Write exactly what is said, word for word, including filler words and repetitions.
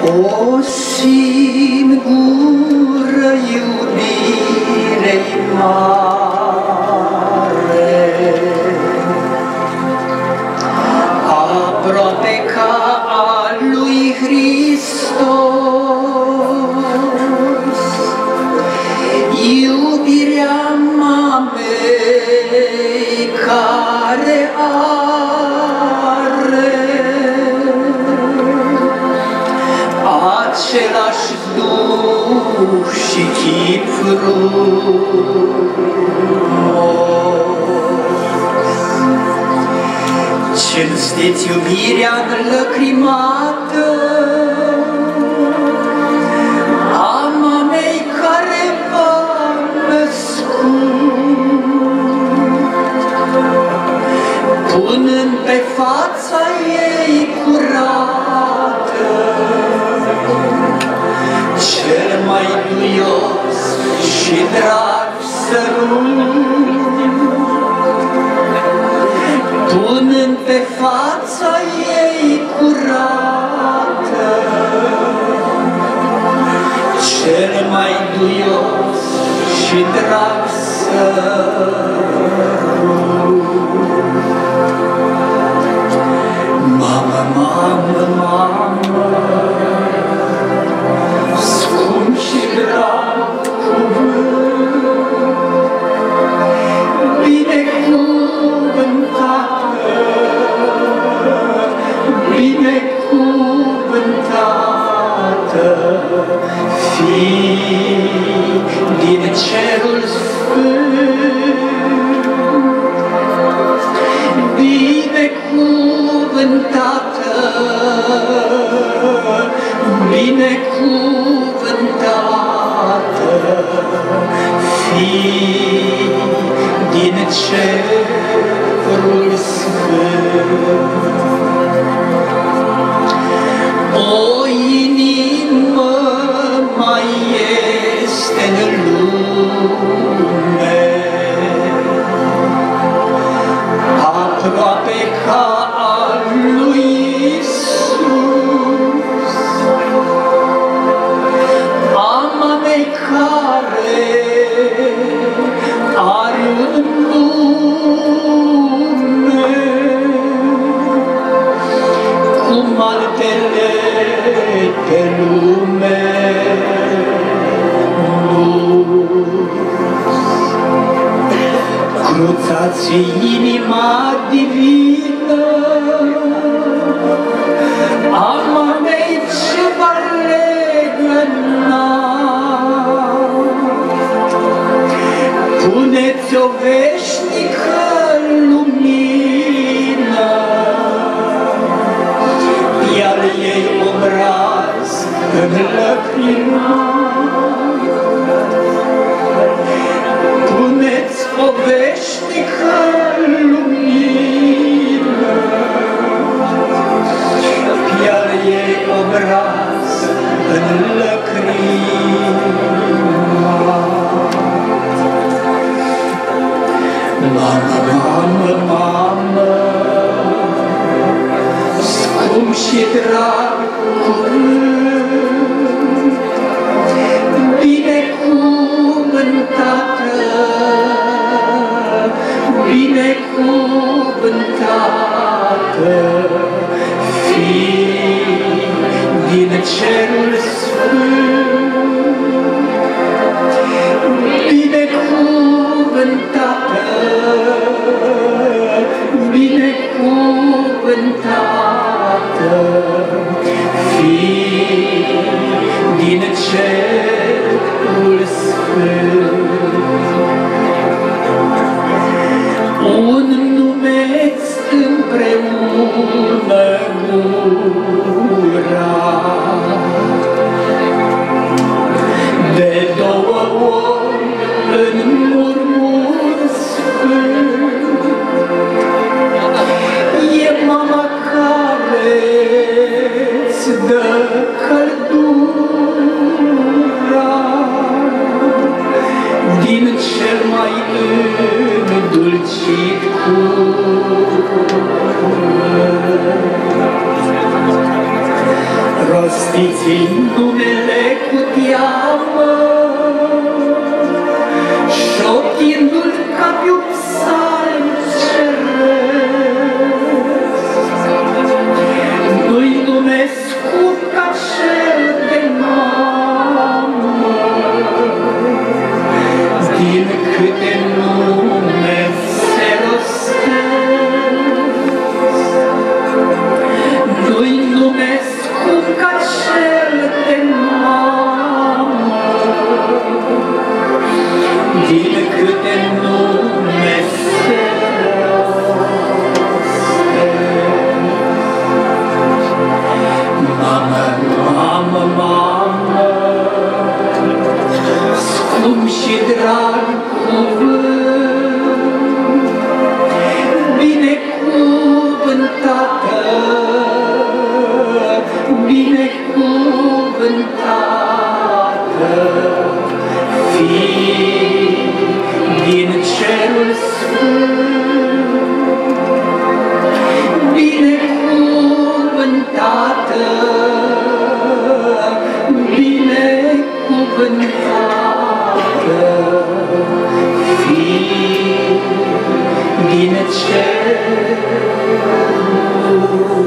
O singură iubire-i mare, aproape ca a lui Hristos, iubirea mamei care are același duh și chip frumos. Cinstiți iubirea înlăcrimată a mamei care v-a născut, punând pe fața ei curată cel mai duios și drag sărut, punând pe fața ei curată cel mai duios și drag sărut. Mamă, mamă, mamă, scump și drag cuvânt, binecuvântată, binecuvântată, fii din cerul sfânt, binecuvântată, binecuvântată, fii din cerul sfânt. O inimă mai este în lume, aproape ca a lui Iisus, a mamei care are un nume cum altele pe lume nu. Cruțați inima divină a mamei ce va legăna, puneți-o veșnică lumină, iar ei obraz în lăcrimat. Puneți o veșnică lumină, iar ei obraz în lăcrimat. Mamă, mamă, mamă, scump și drag cuvânt, binecuvântată, binecuvântată, fii din cerul sfânt, binecuvântată, binecuvântată, fii din cerul sfânt. Un nume-ți împreună gura, de două ori în murmur sfânt, e mama care-ți dă căldura din cel mai îndulcit cuvânt. Sfinții numele cu teamă, șoptindu-l ca pe un psalm ceresc. Nu-i nume scump ca cel de mamă, din câte nume se rostesc. Nu-i nume scump ca cel de mamă, din câte nume se rostesc. Mamă, mamă, mamă, scump și drag cuvânt, binecuvântată, binecuvântată, fii din cerul sfânt, binecuvântată, binecuvântată, fii din cerul